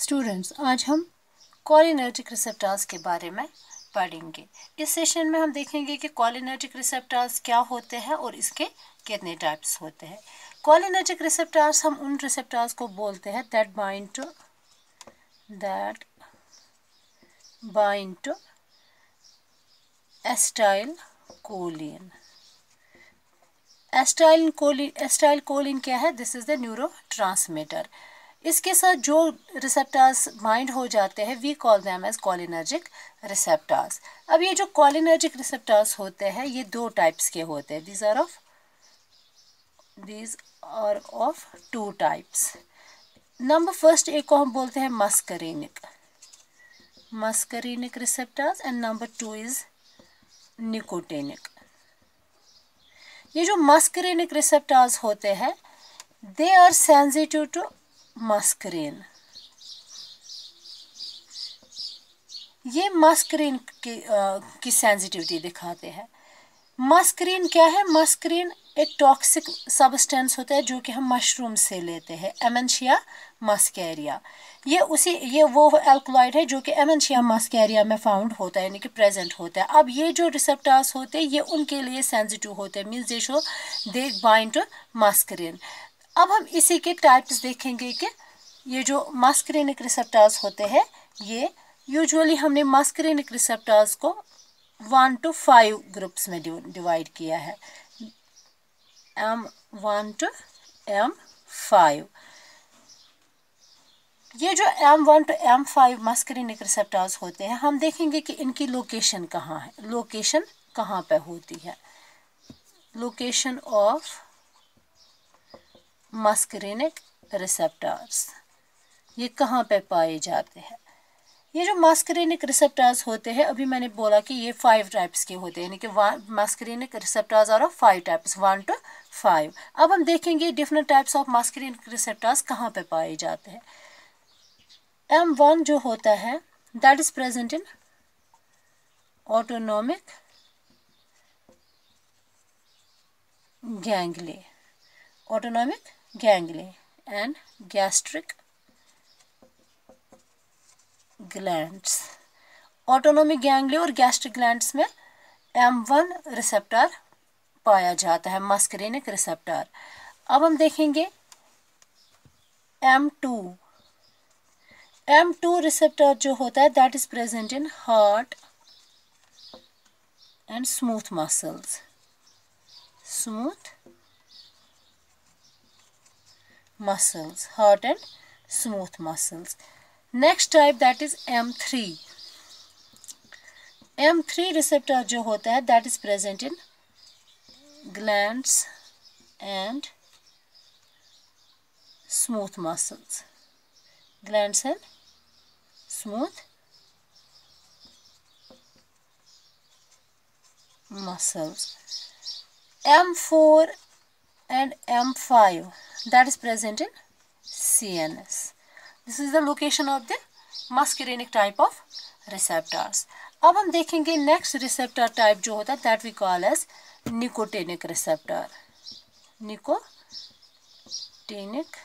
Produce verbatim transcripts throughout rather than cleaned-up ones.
Students, आज हम cholinergic receptors के बारे में पढ़ेंगे। इस सेशन में हम देखेंगे कि कोलिनर्जिक रिसेप्टर्स क्या होते हैं और इसके कितने टाइप्स होते हैं। कोलिनर्जिक रिसेप्टर्स हम उन रिसेप्टर्स को बोलते हैं that bind to that bind to acetylcholine. Acetylcholine acetylcholine क्या है? This is the neurotransmitter. इसके साथ जो रिसेप्टर्स बाइंड हो जाते हैं we call them as cholinergic receptors. अब ये जो कोलिनर्जिक रिसेप्टर्स होते हैं ये दो टाइप्स के होते हैं। These are of these are of two types. Number first एक को हम बोलते हैं muscarinic muscarinic receptors and number two is nicotinic. ये जो मस्करीनिक रिसेप्टर्स होते हैं they are sensitive to muscarine. ये मस्करीन की, आ, की सेंसिटिविटी दिखाते हैं। मस्करीन क्या है? मस्करीन एक टॉक्सिक सब्सटेंस होता है जो कि हम मशरूम से लेते हैं, एमेंशिया मस्कैरिया। ये उसी ये वो एल्कलॉइड है जो कि एमेंशिया मस्कैरिया में फाउंड होता है, यानी कि प्रेजेंट होता है। अब ये जो रिसेप्टर्स होते हैं ये उनके लिए सेंसिटिव होते हैं, means they show they bind to muscarine. अब हम इसी के टाइप्स देखेंगे कि ये जो मस्करीनिक रिसेप्टर्स होते हैं ये यूजुअली हमने मस्करीनिक रिसेप्टर्स को वन टू फाइव ग्रुप्स में डिवाइड किया है, M one to M five. ये जो M one to M five muscarinic receptors होते हैं हम देखेंगे कि इनकी लोकेशन कहाँ है, लोकेशन कहाँ पे होती है। लोकेशन ऑफ मस्करीनिक रिसेप्टर्स ये कहाँ पे पाए जाते हैं। ये जो मस्करीनिक रिसेप्टर्स होते हैं अभी मैंने बोला कि ये फाइव टाइप्स के होते हैं, यानी कि muscarinic receptors are of five types, one to five. अब हम देखेंगे different types of muscarinic receptors कहाँ पे पाए जाते हैं। एम वन जो होता है that is present in autonomic ganglia autonomic ganglia and gastric glands. Autonomic ganglia और गैस्ट्रिक ग्लैंड्स में एम वन रिसेप्टर पाया जाता है, मस्करीनिक रिसेप्टर। अब हम देखेंगे M two M two receptor जो होता है that is present in heart and smooth muscles smooth muscles heart and smooth muscles. Next type that is M three M three receptor जो होता है that is present in glands and smooth muscles glands and smooth muscles. M four and M five that is present in C N S. This is the location of the muscarinic type of receptors. अब हम देखेंगे next receptor type जो होता है that we call as nicotinic receptor. Nicotinic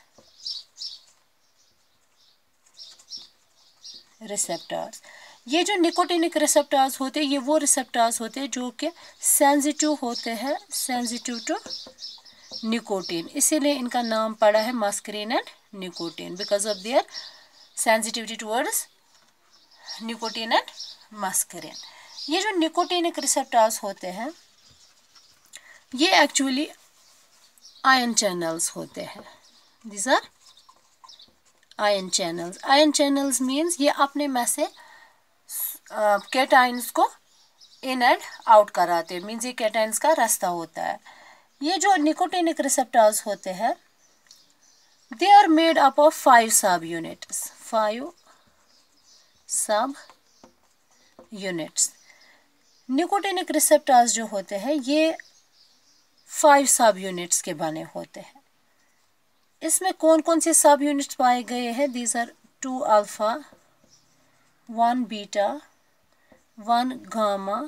receptors. ये जो nicotinic receptors होते हैं ये वो रिसेप्टर्स होते हैं जो कि सेंसिटिव होते हैं, सेंसिटिव टू निकोटीन, इसीलिए इनका नाम पड़ा है muscarine and nicotine because of their sensitivity towards nicotine and muscarine. ये जो निकोटिनिक रिसेप्टर्स होते हैं ये एक्चुअली आयन चैनल्स होते हैं। These are ion channels. Ion channels means ये अपने में से कैटाइन्स को इन एंड आउट कराते हैं, मीन्स ये कैटाइन्स का रास्ता होता है। ये जो निकोटिनिक रिसेप्टर्स होते हैं they are made up of five subunits five subunits. Nicotinic receptors जो होते हैं ये फाइव सब यूनिट्स के बने होते हैं। इसमें कौन कौन से सब यूनिट्स पाए गए हैं? These are two alpha, one beta, one gamma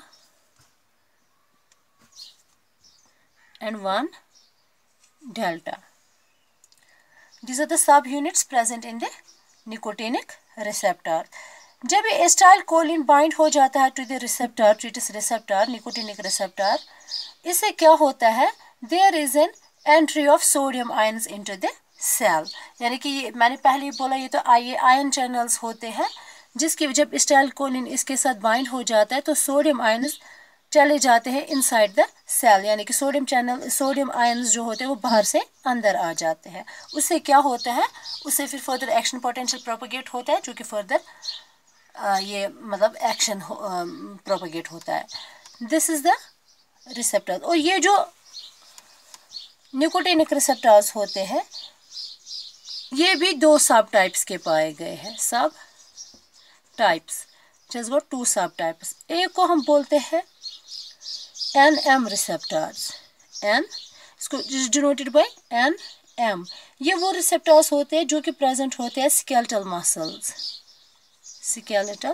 and one delta. These are the subunits present in the nicotinic receptor. जब ये एसिटाइल कोलिन बाइंड हो जाता है to the receptor, to its receptor, nicotinic receptor, इससे क्या होता है, there is an entry of sodium ions into the cell. यानी कि ये मैंने पहले ही बोला, ये तो ये आयन चैनल्स होते हैं जिसकी जब एसिटाइल कोलिन इसके साथ बाइंड हो जाता है तो सोडियम आयंस चले जाते हैं इनसाइड द सेल, यानी कि सोडियम चैनल सोडियम आयंस जो होते हैं वो बाहर से अंदर आ जाते हैं। उससे क्या होता है, उससे फिर फर्दर एक्शन पोटेंशियल प्रोपेगेट होता है, जो कि फर्दर ये मतलब एक्शन प्रोपेगेट होता है। This is the receptor. और ये जो निकोटिनिक रिसेप्टर्स होते हैं ये भी दो सब टाइप्स के पाए गए हैं, subtypes, just got two subtypes. एक को हम बोलते हैं एन एम रिसेप्टर्स, एन इसको डिनोटेड बाय एन एम। ये वो रिसेप्टर्स होते हैं जो कि प्रेजेंट होते हैं skeletal muscles, skeletal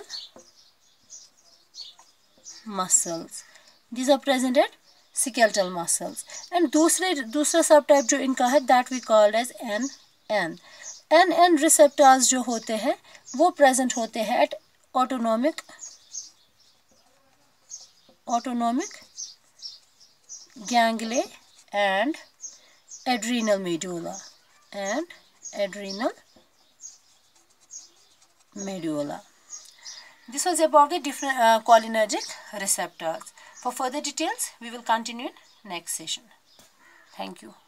muscles, these are present at skeletal muscles. And दूसरे दूसरा सब टाइप जो इनका है that we called as N N. N N receptors जो होते हैं वो प्रेजेंट होते हैं at autonomic autonomic ganglia and adrenal medulla and adrenal medulla. This was about the different uh, cholinergic receptors. For further details, we will continue in next session. Thank you.